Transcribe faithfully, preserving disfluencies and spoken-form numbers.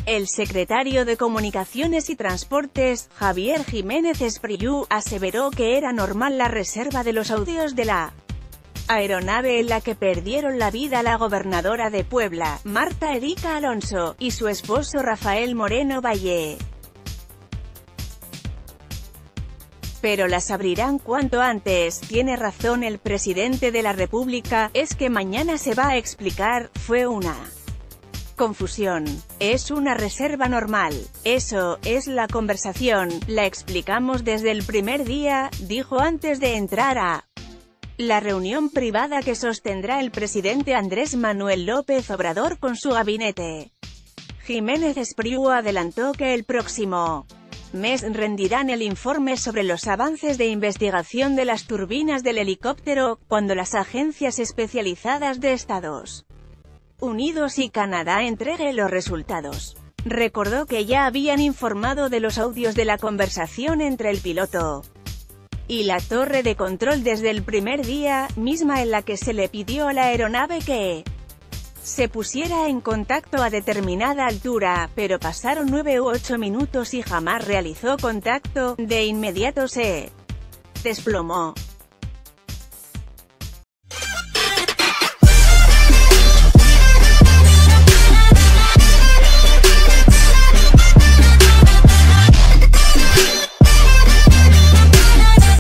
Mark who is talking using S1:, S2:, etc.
S1: El secretario de Comunicaciones y Transportes, Javier Jiménez Espriu, aseveró que era normal la reserva de los audios de la aeronave en la que perdieron la vida la gobernadora de Puebla, Marta Erika Alonso, y su esposo Rafael Moreno Valle. Pero las abrirán cuanto antes. Tiene razón el presidente de la República, es que mañana se va a explicar, fue una confusión. Es una reserva normal. Eso es la conversación, la explicamos desde el primer día, dijo antes de entrar a la reunión privada que sostendrá el presidente Andrés Manuel López Obrador con su gabinete. Jiménez Espriu adelantó que el próximo mes rendirán el informe sobre los avances de investigación de las turbinas del helicóptero, cuando las agencias especializadas de Estados Unidos y Canadá entreguen los resultados. Recordó que ya habían informado de los audios de la conversación entre el piloto y la torre de control desde el primer día, misma en la que se le pidió a la aeronave que se pusiera en contacto a determinada altura, pero pasaron nueve u ocho minutos y jamás realizó contacto. De inmediato se desplomó.